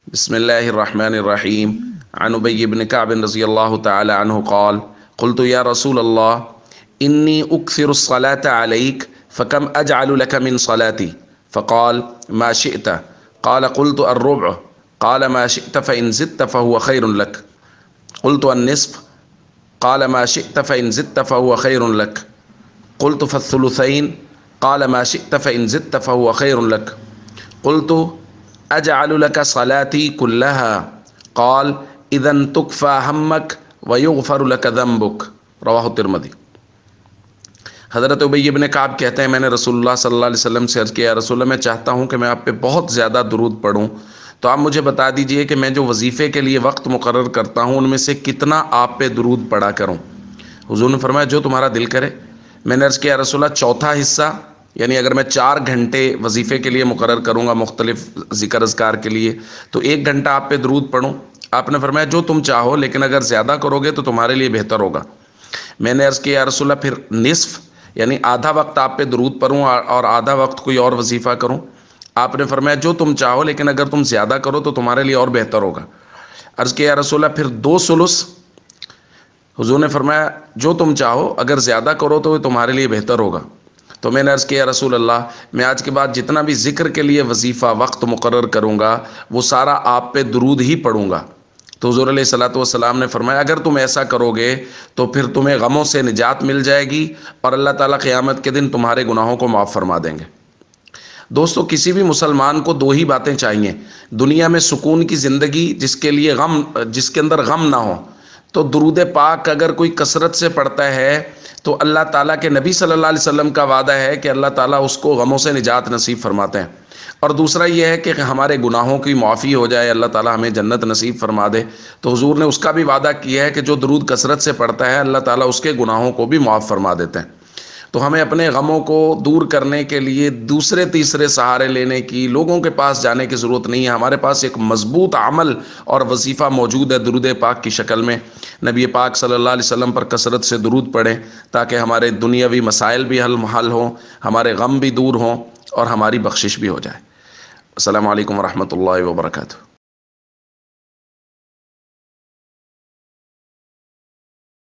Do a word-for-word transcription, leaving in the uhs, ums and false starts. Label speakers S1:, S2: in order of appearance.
S1: بسم الله الرحمن الرحيم. عن أبي بن كعب رضي الله تعالى عنه قال: قلت يا رسول الله إني أكثر الصلاة عليك فكم أجعل لك من صلاتي؟ فقال: ما شئت. قال: قلت الربع. قال: ما شئت فإن زدت فهو خير لك. قلت النصف. قال: ما شئت فإن زدت فهو خير لك. قلت فالثلثين. قال: ما شئت فإن زدت فهو خير لك. قلت أجعل لك صلاتي كلها. قال: إذن تكفى همك ويغفر لك ذنبك. رواہ ترمذی. حضرت ابی بن کعب کہتے ہیں میں نے رسول اللہ صلی اللہ علیہ وسلم سے عرض کیا: رسول اللہ میں چاہتا ہوں کہ میں آپ پہ بہت زیادہ درود پڑھوں، تو آپ مجھے بتا دیجئے کہ میں جو وظیفے کے لیے وقت مقرر کرتا ہوں ان میں سے کتنا آپ پہ درود پڑھا کروں؟ حضور نے فرمایا جو تمہارا دل کرے۔ میں نے عرض کیا: رسول اللہ چوتھا حصہ، یعنی اگر میں چار گھنٹے وظیفے کے لیے مقرر کروں گا مختلف ذکر اذکار کے لیے تو ایک گھنٹہ آپ پہ درود پڑھوں؟ آپ نے فرمایا جو تم چاہو، لیکن اگر زیادہ کرو گے تو تمہارے لیے بہتر ہوگا۔ میں نے عرض کیا: یا رسول اللہ پھر نصف، یعنی آدھا وقت آپ پہ درود پڑھوں اور آدھا وقت کوئی اور وظیفہ کروں؟ آپ نے فرمایا جو تم چاہو، لیکن اگر تم زیادہ کرو تو تمہارے لیے اور بہتر ہوگا۔ عرض کیا: یا رسول اللہ پھر دو ثلث؟ حضور نے فرمایا جو تم چاہو، اگر زیادہ کرو تو تمہارے لیے بہتر ہوگا۔ تو میں نے عرض کیا: رسول اللہ میں آج کے بعد جتنا بھی ذکر کے لیے وظیفہ وقت مقرر کروں گا وہ سارا آپ پہ درود ہی پڑھوں گا۔ تو حضور علیہ الصلوۃ والسلام نے فرمایا اگر تم ایسا کرو گے تو پھر تمہیں غموں سے نجات مل جائے گی اور اللہ تعالیٰ قیامت کے دن تمہارے گناہوں کو معاف فرما دیں گے۔ دوستو، کسی بھی مسلمان کو دو ہی باتیں چاہیے: دنیا میں سکون کی زندگی جس کے لیے غم جس کے اندر غم نہ ہو، تو درود پاک اگر کوئی کثرت سے پڑھتا ہے تو اللہ تعالیٰ کے نبی صلی اللہ علیہ وسلم کا وعدہ ہے کہ اللہ تعالیٰ اس کو غموں سے نجات نصیب فرماتے ہیں۔ اور دوسرا یہ ہے کہ ہمارے گناہوں کی معافی ہو جائے، اللہ تعالیٰ ہمیں جنت نصیب فرما دے۔ تو حضور نے اس کا بھی وعدہ کیا ہے کہ جو درود کثرت سے پڑھتا ہے اللہ تعالیٰ اس کے گناہوں کو بھی معاف فرما دیتے ہیں۔ تو ہمیں اپنے غموں کو دور کرنے کے لیے دوسرے تیسرے سہارے لینے کی، لوگوں کے پاس جانے کی ضرورت نہیں ہے۔ ہمارے پاس ایک مضبوط عمل اور وظیفہ موجود ہے درود پاک کی شکل میں۔ نبی پاک صلی اللہ علیہ وسلم پر کثرت سے درود پڑھیں تاکہ ہمارے دنیاوی مسائل بھی حل حل ہوں، ہمارے غم بھی دور ہوں اور ہماری بخشش بھی ہو جائے۔ السلام علیکم ورحمۃ اللہ وبرکاتہ۔